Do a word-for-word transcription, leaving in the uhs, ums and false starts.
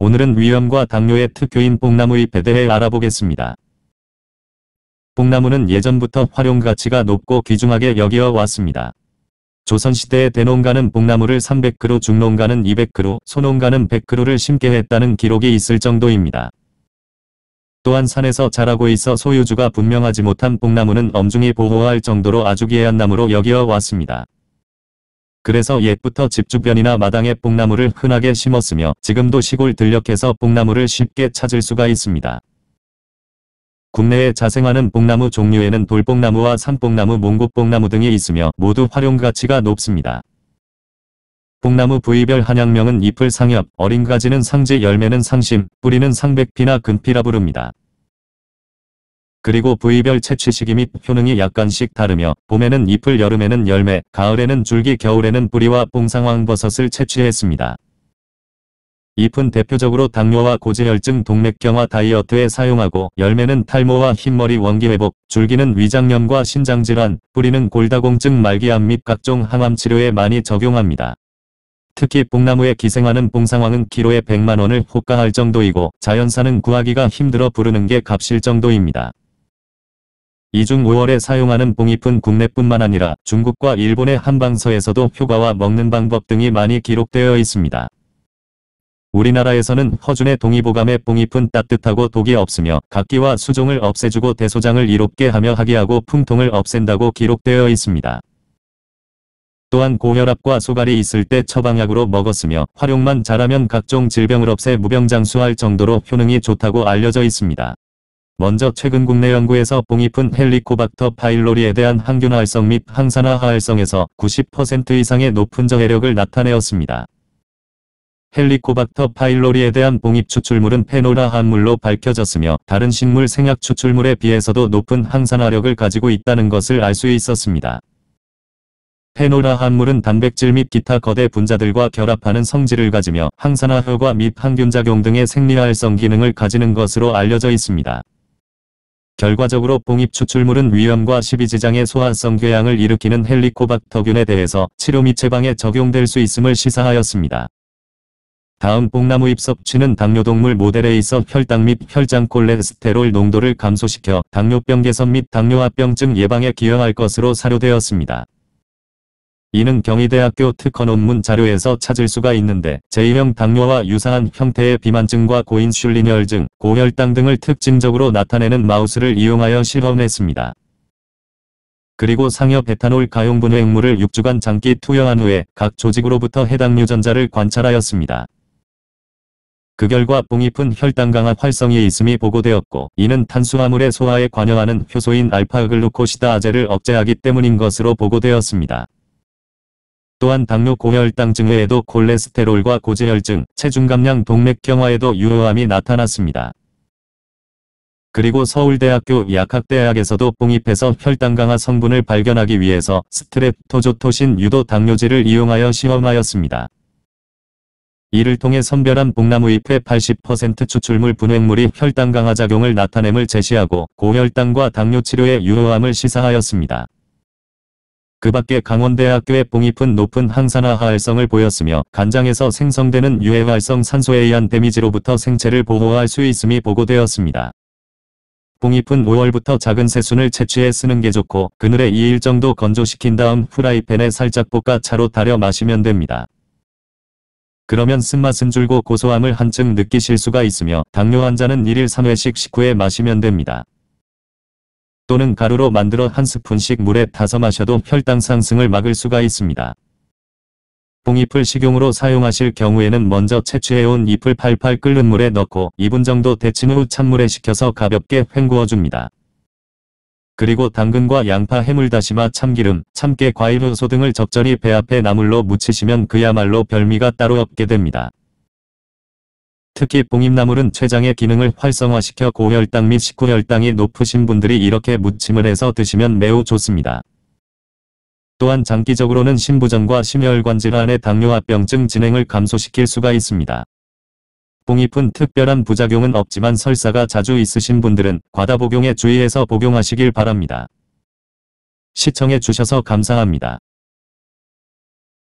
오늘은 위염과 당뇨의 특효인 뽕나무 잎에 대해 알아보겠습니다. 뽕나무는 예전부터 활용 가치가 높고 귀중하게 여겨 왔습니다. 조선시대의 대농가는 뽕나무를 삼백 그루, 중농가는 이백 그루, 소농가는 백 그루를 심게 했다는 기록이 있을 정도입니다. 또한 산에서 자라고 있어 소유주가 분명하지 못한 뽕나무는 엄중히 보호할 정도로 아주 귀한 나무로 여겨 왔습니다. 그래서 옛부터 집 주변이나 마당에 뽕나무를 흔하게 심었으며 지금도 시골 들녘에서 뽕나무를 쉽게 찾을 수가 있습니다. 국내에 자생하는 뽕나무 종류에는 돌뽕나무와 산뽕나무, 몽고뽕나무 등이 있으며 모두 활용 가치가 높습니다. 뽕나무 부위별 한약명은 잎을 상엽, 어린 가지는 상지, 열매는 상심, 뿌리는 상백피나 근피라 부릅니다. 그리고 부위별 채취 시기 및 효능이 약간씩 다르며 봄에는 잎을, 여름에는 열매, 가을에는 줄기, 겨울에는 뿌리와 뽕상황버섯을 채취했습니다. 잎은 대표적으로 당뇨와 고지혈증, 동맥경화, 다이어트에 사용하고 열매는 탈모와 흰머리 원기 회복, 줄기는 위장염과 신장질환, 뿌리는 골다공증, 말기암 및 각종 항암 치료에 많이 적용합니다. 특히 뽕나무에 기생하는 뽕상황은 키로에 백만 원을 호가할 정도이고 자연산은 구하기가 힘들어 부르는 게 값일 정도입니다. 이중 오월에 사용하는 뽕잎은 국내뿐만 아니라 중국과 일본의 한방서에서도 효과와 먹는 방법 등이 많이 기록되어 있습니다. 우리나라에서는 허준의 동의보감의 뽕잎은 따뜻하고 독이 없으며 각기와 수종을 없애주고 대소장을 이롭게 하며 하기하고 풍통을 없앤다고 기록되어 있습니다. 또한 고혈압과 소갈이 있을 때 처방약으로 먹었으며 활용만 잘하면 각종 질병을 없애 무병장수할 정도로 효능이 좋다고 알려져 있습니다. 먼저 최근 국내 연구에서 뽕잎은 헬리코박터 파일로리에 대한 항균 활성 및 항산화 활성에서 구십 퍼센트 이상의 높은 저해력을 나타내었습니다. 헬리코박터 파일로리에 대한 뽕잎 추출물은 페노라 함물로 밝혀졌으며 다른 식물 생약 추출물에 비해서도 높은 항산화력을 가지고 있다는 것을 알 수 있었습니다. 페노라 함물은 단백질 및 기타 거대 분자들과 결합하는 성질을 가지며 항산화 효과 및 항균작용 등의 생리활성 기능을 가지는 것으로 알려져 있습니다. 결과적으로 뽕잎 추출물은 위염과 십이지장의 소화성 궤양을 일으키는 헬리코박터균에 대해서 치료 및 처방에 적용될 수 있음을 시사하였습니다. 다음 뽕나무 잎 섭취는 당뇨동물 모델에 있어 혈당 및 혈장 콜레스테롤 농도를 감소시켜 당뇨병 개선 및 당뇨합병증 예방에 기여할 것으로 사료되었습니다. 이는 경희대학교 특허 논문 자료에서 찾을 수가 있는데 제이형 당뇨와 유사한 형태의 비만증과 고인슐린혈증, 고혈당 등을 특징적으로 나타내는 마우스를 이용하여 실험했습니다. 그리고 상엽 에탄올 가용분해 핵물을 육 주간 장기 투여한 후에 각 조직으로부터 해당 유전자를 관찰하였습니다. 그 결과 뽕잎은 혈당 강화 활성이 있음이 보고되었고 이는 탄수화물의 소화에 관여하는 효소인 알파글루코시다아제를 억제하기 때문인 것으로 보고되었습니다. 또한 당뇨 고혈당증 외에도 콜레스테롤과 고지혈증, 체중 감량, 동맥경화에도 유효함이 나타났습니다. 그리고 서울대학교 약학대학에서도 뽕잎에서 혈당 강화 성분을 발견하기 위해서 스트랩토조토신 유도 당뇨제를 이용하여 시험하였습니다. 이를 통해 선별한 뽕나무 잎의 팔십 퍼센트 추출물 분해물이 혈당 강화 작용을 나타냄을 제시하고 고혈당과 당뇨 치료의 유효함을 시사하였습니다. 그 밖에 강원대학교의 뽕잎은 높은 항산화 활성을 보였으며 간장에서 생성되는 유해활성 산소에 의한 데미지로부터 생체를 보호할 수 있음이 보고되었습니다. 뽕잎은 오월부터 작은 새순을 채취해 쓰는 게 좋고 그늘에 이 일 정도 건조시킨 다음 프라이팬에 살짝 볶아 차로 달여 마시면 됩니다. 그러면 쓴맛은 줄고 고소함을 한층 느끼실 수가 있으며 당뇨 환자는 일일 삼 회씩 식후에 마시면 됩니다. 또는 가루로 만들어 한 스푼씩 물에 타서 마셔도 혈당 상승을 막을 수가 있습니다. 뽕잎을 식용으로 사용하실 경우에는 먼저 채취해온 잎을 팔팔 끓는 물에 넣고 이 분 정도 데친 후 찬물에 식혀서 가볍게 헹구어줍니다. 그리고 당근과 양파, 해물다시마, 참기름, 참깨, 과일 효소 등을 적절히 배 앞에 나물로 묻히시면 그야말로 별미가 따로 없게 됩니다. 특히 뽕잎나물은 췌장의 기능을 활성화시켜 고혈당 및 식후혈당이 높으신 분들이 이렇게 무침을 해서 드시면 매우 좋습니다. 또한 장기적으로는 심부전과 심혈관 질환의 당뇨합병증 진행을 감소시킬 수가 있습니다. 뽕잎은 특별한 부작용은 없지만 설사가 자주 있으신 분들은 과다 복용에 주의해서 복용하시길 바랍니다. 시청해 주셔서 감사합니다.